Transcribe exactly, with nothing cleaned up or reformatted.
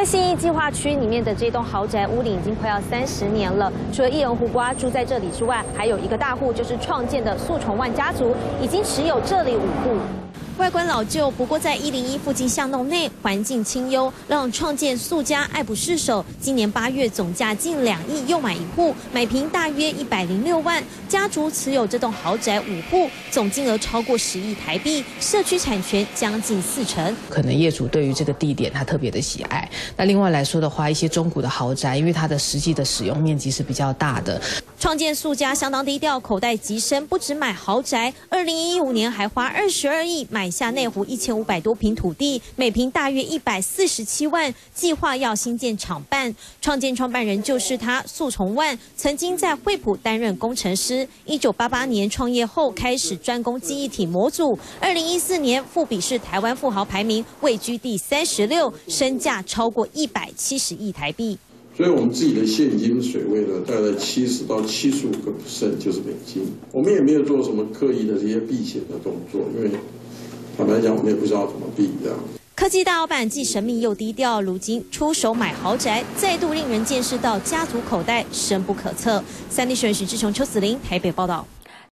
在信义计划区里面的这栋豪宅屋龄已经快要三十年了。除了艺人胡瓜住在这里之外，还有一个大户就是创建的素崇万家族，已经持有这里五户。 外观老旧，不过在一零一附近巷弄内，环境清幽，让创建素家爱不释手。今年八月总价近两亿，又买一户，买平大约一百零六万。家族持有这栋豪宅五户，总金额超过十亿台币，社区产权将近四成。 可能业主对于这个地点他特别的喜爱。那另外来说的话，一些中古的豪宅，因为它的实际的使用面积是比较大的。 创建素家相当低调，口袋极深，不只买豪宅，二零一五年还花二十二亿买。 买下内湖一千五百多坪土地，每坪大约一百四十七万，计划要新建厂办。创建创办人就是他，素崇万，曾经在惠普担任工程师。一九八八年创业后，开始专攻记忆体模组。二零一四年，富比士台湾富豪排名位居第三十六，身价超过一百七十亿台币。 所以我们自己的现金水位呢，大概七十到七十五个 percent 就是美金。我们也没有做什么刻意的这些避险的动作，因为。 坦白讲，我们也不知道怎么避这样。 科技大老板既神秘又低调，如今出手买豪宅，再度令人见识到家族口袋深不可测。三立新闻许志雄、邱子玲台北报道。